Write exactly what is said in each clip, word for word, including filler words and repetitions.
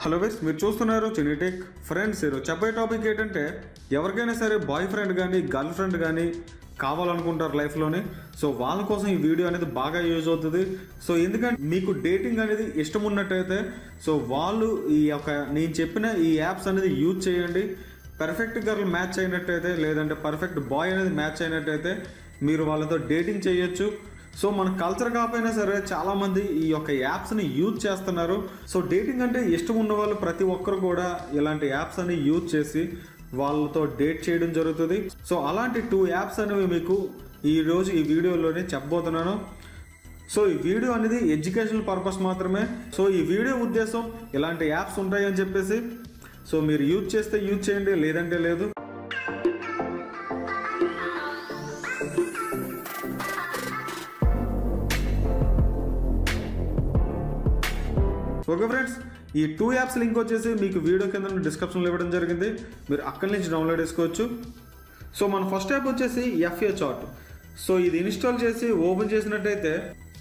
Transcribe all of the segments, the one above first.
Hello guys, మీరు చూస్తున్నారు చినిటెక్ friends. ఈరోజు చెప్పే టాపిక్ ఏంటంటే, ఎవరికైనా సరే బాయ్ ఫ్రెండ్ కానీ గర్ల్ ఫ్రెండ్ కానీ కావాలనుకుంటారు లైఫ్లోని. సో వాళ్ళ కోసం ఈ వీడియో అనేది బాగా యూజ్ అవుతుంది. సో ఎందుకంటే మీకు డేటింగ్ అనేది ఇష్టం ఉన్నట్టయితే సో వాళ్ళు ఈ యొక్క నేను చెప్పిన ఈ యాప్స్ అనేది యూజ్ చేయండి. పర్ఫెక్ట్ గర్ల్ మ్యాచ్ అయినట్టయితే, లేదంటే పర్ఫెక్ట్ బాయ్ అనేది మ్యాచ్ అయినట్టయితే మీరు వాళ్ళతో డేటింగ్ చేయొచ్చు. సో మన కల్చర్ కాకపోయినా సరే చాలామంది ఈ యొక్క యాప్స్ని యూజ్ చేస్తున్నారు. సో డేటింగ్ అంటే ఇష్టం ఉన్న వాళ్ళు ప్రతి ఒక్కరు కూడా ఇలాంటి యాప్స్ అని యూజ్ చేసి వాళ్ళతో డేట్ చేయడం జరుగుతుంది. సో అలాంటి టూ యాప్స్ అనేవి మీకు ఈరోజు ఈ వీడియోలోనే చెప్పబోతున్నాను. సో ఈ వీడియో అనేది ఎడ్యుకేషనల్ పర్పస్ మాత్రమే. సో ఈ వీడియో ఉద్దేశం ఇలాంటి యాప్స్ ఉంటాయని చెప్పేసి సో మీరు యూజ్ చేస్తే యూజ్ చేయండి, లేదంటే లేదు. ఓకే ఫ్రెండ్స్, ఈ టూ యాప్స్ లింక్ వచ్చేసి మీకు వీడియో కింద డిస్క్రిప్షన్లో ఇవ్వడం జరిగింది. మీరు అక్కడి నుంచి డౌన్లోడ్ చేసుకోవచ్చు. సో మన ఫస్ట్ యాప్ వచ్చేసి ఎఫ్ఏ చార్ట్. సో ఇది ఇన్స్టాల్ చేసి ఓపెన్ చేసినట్టయితే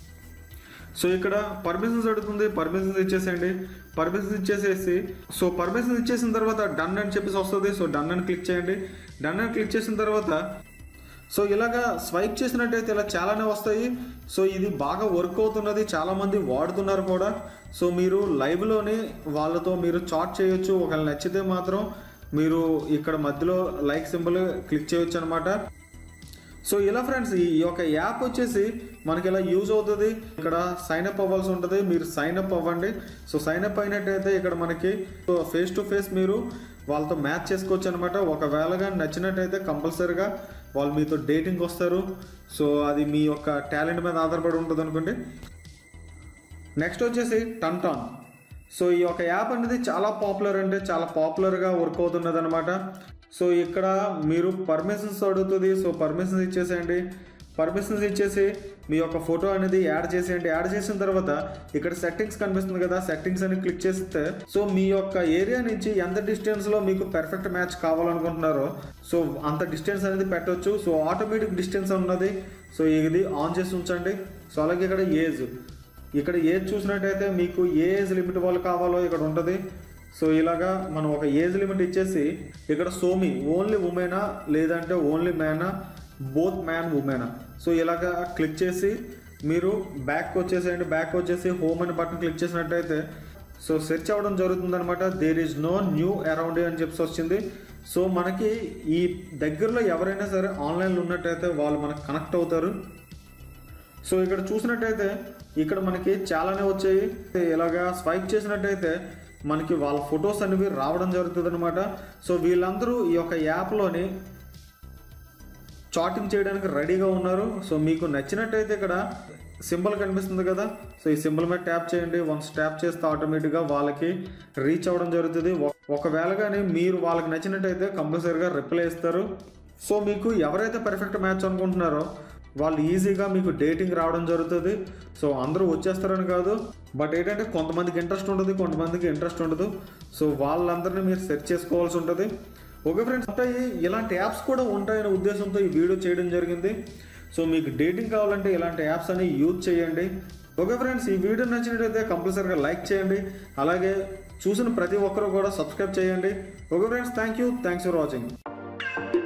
సో ఇక్కడ పర్మిషన్స్ అడుగుతుంది. పర్మిషన్స్ ఇచ్చేసేయండి. పర్మిషన్స్ ఇచ్చేసేసి సో పర్మిషన్స్ ఇచ్చేసిన తర్వాత డన్ అని చెప్పేసి వస్తుంది. సో డన్ అని క్లిక్ చేయండి. డన్ అని క్లిక్ చేసిన తర్వాత సో ఇలాగా స్వైప్ చేసినట్టయితే ఇలా చాలానే వస్తాయి. సో ఇది బాగా వర్క్ అవుతున్నది, చాలామంది వాడుతున్నారు కూడా. సో మీరు లైవ్లోనే వాళ్ళతో మీరు చాట్ చేయొచ్చు. ఒకవేళ నచ్చితే మాత్రం మీరు ఇక్కడ మధ్యలో లైక్ సింబల్ క్లిక్ చేయొచ్చు అనమాట. సో ఇలా ఫ్రెండ్స్, ఈ యొక్క యాప్ వచ్చేసి మనకి ఇలా యూజ్ అవుతుంది. ఇక్కడ సైన్ అప్ అవ్వాల్సి ఉంటుంది. మీరు సైన్ అప్ అవ్వండి. సో సైన్ అప్ అయినట్టయితే ఇక్కడ మనకి ఫేస్ టు ఫేస్ మీరు వాళ్ళతో మ్యాచ్ చేసుకోవచ్చు అనమాట. ఒకవేళ కానీ నచ్చినట్టయితే కంపల్సరీగా వాళ్ళు మీతో డేటింగ్ వస్తారు. సో అది మీ యొక్క టాలెంట్ మీద ఆధారపడి ఉంటుంది అనుకోండి. నెక్స్ట్ వచ్చేసి టన్టాన్. సో ఈ యొక్క యాప్ అనేది చాలా పాపులర్, అంటే చాలా పాపులర్గా వర్క్ అవుతున్నది అనమాట. సో ఇక్కడ మీరు పర్మిషన్స్ అడుగుతుంది. సో పర్మిషన్స్ ఇచ్చేసేయండి. పర్మిషన్స్ ఇచ్చేసి మీ యొక్క ఫోటో అనేది యాడ్ చేసేయండి. యాడ్ చేసిన తర్వాత ఇక్కడ సెట్టింగ్స్ కనిపిస్తుంది కదా, సెట్టింగ్స్ అని క్లిక్ చేస్తే సో మీ యొక్క ఏరియా నుంచి ఎంత డిస్టెన్స్లో మీకు పర్ఫెక్ట్ మ్యాచ్ కావాలనుకుంటున్నారో సో అంత డిస్టెన్స్ అనేది పెట్టవచ్చు. సో ఆటోమేటిక్ డిస్టెన్స్ ఉన్నది. సో ఇది ఆన్ చేసి ఉంచండి. సో అలాగే ఇక్కడ ఏజ్, ఇక్కడ ఏజ్ చూసినట్టయితే మీకు ఏ ఏజ్ లిమిట్ వాళ్ళు కావాలో ఇక్కడ ఉంటుంది. సో ఇలాగా మనం ఒక ఏజ్ లిమిట్ ఇచ్చేసి ఇక్కడ సోమి ఓన్లీ ఉమెనా లేదంటే ఓన్లీ మ్యానా, బోత్ మ్యాన్ ఉమెనా, సో ఇలాగా క్లిక్ చేసి మీరు బ్యాక్ వచ్చేసేయండి. బ్యాక్ వచ్చేసి హోమ్ అని బటన్ క్లిక్ చేసినట్టయితే సో సెర్చ్ అవ్వడం జరుగుతుంది అనమాట. There is no new around అని చెప్పి వచ్చింది. సో మనకి ఈ దగ్గరలో ఎవరైనా సరే ఆన్లైన్లో ఉన్నట్టయితే వాళ్ళు మనకు కనెక్ట్ అవుతారు. సో ఇక్కడ చూసినట్టయితే ఇక్కడ మనకి చాలానే వచ్చాయి. ఇలాగా స్వైప్ చేసినట్టయితే మనకి వాళ్ళ ఫొటోస్ అనేవి రావడం జరుగుతుంది అనమాట. సో వీళ్ళందరూ ఈ యొక్క యాప్లోని చాటింగ్ చేయడానికి రెడీగా ఉన్నారు. సో మీకు నచ్చినట్టయితే ఇక్కడ సింబల్ కనిపిస్తుంది కదా, సో ఈ సింబల్ మీద ట్యాప్ చేయండి. వన్స్ ట్యాప్ చేస్తే ఆటోమేటిక్గా వాళ్ళకి రీచ్ అవ్వడం జరుగుతుంది. ఒకవేళ కానీ మీరు వాళ్ళకి నచ్చినట్టయితే కంపల్సరీగా రిప్లై ఇస్తారు. సో మీకు ఎవరైతే పర్ఫెక్ట్ మ్యాచ్ అనుకుంటున్నారో వాళ్ళు ఈజీగా మీకు డేటింగ్ రావడం జరుగుతుంది. సో అందరూ వచ్చేస్తారని కాదు, బట్ ఏంటంటే కొంతమందికి ఇంట్రెస్ట్ ఉంటుంది, కొంతమందికి ఇంట్రెస్ట్ ఉండదు. సో వాళ్ళందరినీ మీరు సెర్చ్ చేసుకోవాల్సి ఉంటుంది. ఓకే ఫ్రెండ్స్, ఉంటాయి ఇలాంటి యాప్స్ కూడా ఉంటాయనే ఉద్దేశంతో ఈ వీడియో చేయడం జరిగింది. సో మీకు డేటింగ్ కావాలంటే ఇలాంటి యాప్స్ అని యూజ్ చేయండి. ఓకే ఫ్రెండ్స్, ఈ వీడియో నచ్చినట్టయితే కంపల్సరీగా లైక్ చేయండి. అలాగే చూసిన ప్రతి ఒక్కరు కూడా సబ్స్క్రైబ్ చేయండి. Okay friends, thank you thanks for watching.